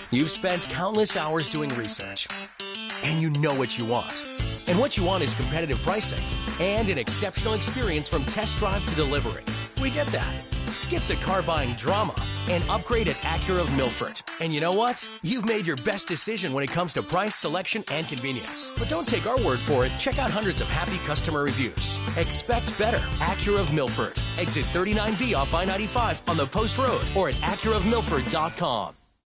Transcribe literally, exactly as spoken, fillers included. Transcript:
You've spent countless hours doing research, and you know what you want. And what you want is competitive pricing and an exceptional experience from test drive to delivery. We get that. Skip the car buying drama and upgrade at Acura of Milford. And you know what? You've made your best decision when it comes to price, selection, and convenience. But don't take our word for it. Check out hundreds of happy customer reviews. Expect better. Acura of Milford. Exit thirty-nine B off I ninety-five on the Post Road or at acura of milford dot com.